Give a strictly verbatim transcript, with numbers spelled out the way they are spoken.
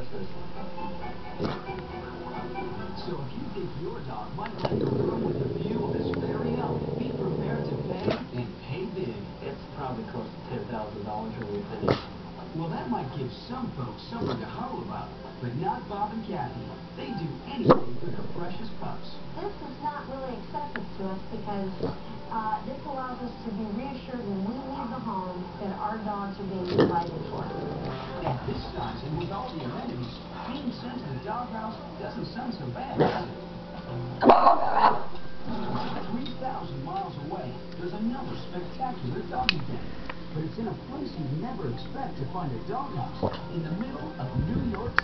delicious. So if you think your dog might like a room with a view of his very own, be prepared to pay and pay big. It's probably close to ten thousand dollars when we finish. Well, that might give some folks something to howl about, but not Bob and Kathy. They do anything for their precious pups. This is not really excessive to us because uh, this allows us to be reassured when we leave the home that our dogs are being provided for. At this size and with all the amenities, being sent to the doghouse doesn't sound so bad, does it? three thousand miles away, there's another spectacular doggy den. But it's in a place you'd never expect to find a doghouse, in the middle of New York